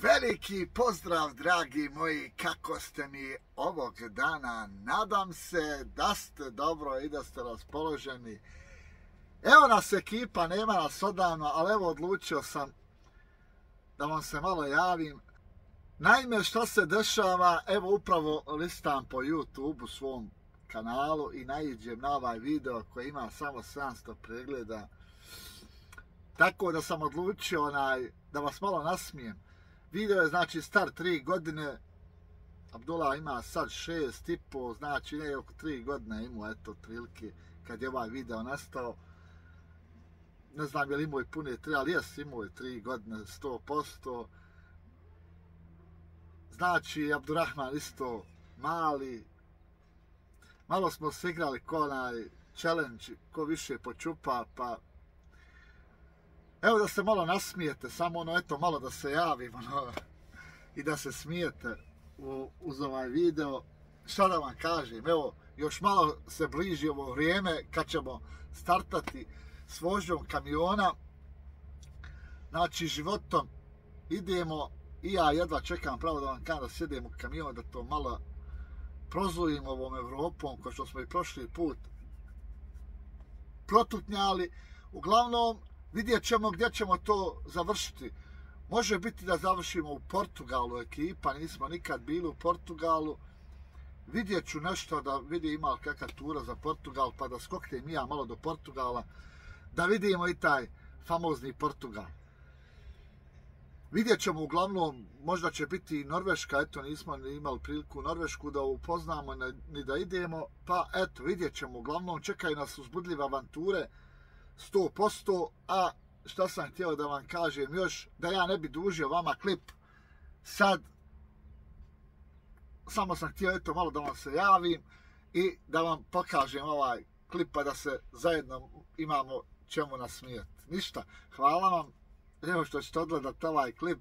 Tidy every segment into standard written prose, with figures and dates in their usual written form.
Veliki pozdrav, dragi moji, kako ste mi ovog dana? Nadam se da ste dobro i da ste raspoloženi. Evo nas ekipa, nema nas odavno, ali evo odlučio sam da vam se malo javim. Naime, što se dešava, evo upravo listam po YouTube svom kanalu i naiđem na ovaj video koji ima samo 700 pregleda. Tako da sam odlučio da vas malo nasmijem. Video je znači star 3 godine, Abdullah ima sad 6,5, znači ne oko 3 godine imao, eto, otprilike kad je ovaj video nastao. Ne znam je li imao i pune 3, ali jes imao je 3 godine, 100%. Znači, Abdurrahman isto mali. Malo smo se igrali ko onaj challenge, ko više počupa, pa evo da se malo nasmijete, samo eto, malo da se javim, i da se smijete uz ovaj video. Šta da vam kažem, evo, još malo se bliži ovo vrijeme kad ćemo startati s vožnjom kamiona. Znači, životom idemo i ja jedva čekam pravo da vam kažem da sjedem u kamion, da to malo prozujim ovom Evropom, kao što smo i prošli put protutnjali. Uglavnom, vidjet ćemo gdje ćemo to završiti. Može biti da završimo u Portugalu, ekipa, nismo nikad bili u Portugalu. Vidjet ću nešto da vidim ima li kakva tura za Portugal, pa da skoknem i ja malo do Portugala, da vidimo i taj famozni Portugal. Vidjet ćemo, uglavnom, možda će biti i Norveška, eto, nismo imali priliku Norvešku da upoznamo ni da idemo, pa eto, vidjet ćemo, uglavnom, čekaju nas uzbudljive avanture, 100%, a šta sam htio da vam kažem još, da ja ne bi dužio vama klip sad, samo sam htio eto malo da vam se javim i da vam pokažem ovaj klip pa da se zajedno imamo čemu nasmijeti. Ništa, hvala vam, evo što ćete odgledati ovaj klip,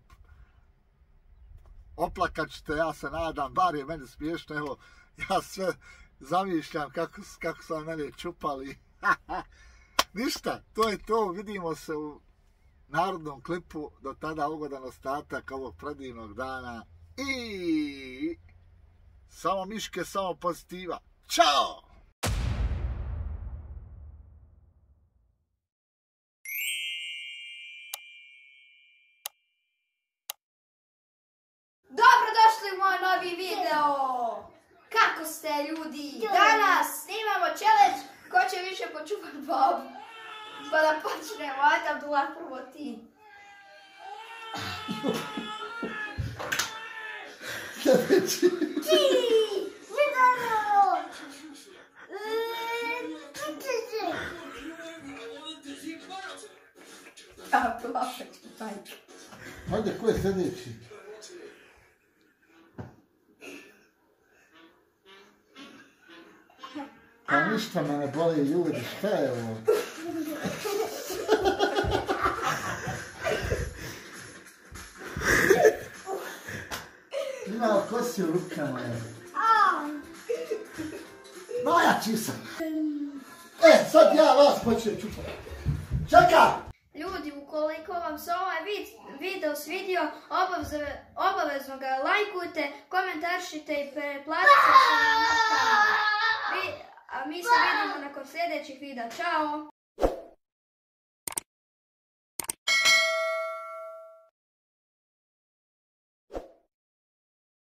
oplakat ćete, ja se nadam, bar je meni smiješno, evo, ja sve zamišljam kako sam mene čupali. Ništa, to je to, vidimo se u narodnom klipu, do tada ugodan ostatak ovog predivnog dana i samo miške, samo pozitiva. Ćao! Dobrodošli u moj novi video! Kako ste, ljudi? Danas snimamo challenge ko će više počupat babu. Pa da počnemo, ajde Abdullah, prvo ti. Ti! Vidano! Abdullah, taj. Ajde, ko je sljedeći? Pa ništa me ne boli ljudi, šta je ovo? Ima kosi u rukama, je. Najjači sam. Sad ja vas počnem čupati. Čekaj! Ljudi, ukoliko vam se ovaj video svidio, obavezno ga lajkujte, komentaršite i pretplatite se na naš kanal. A mi se vidimo nakon sljedećih videa. Ćao!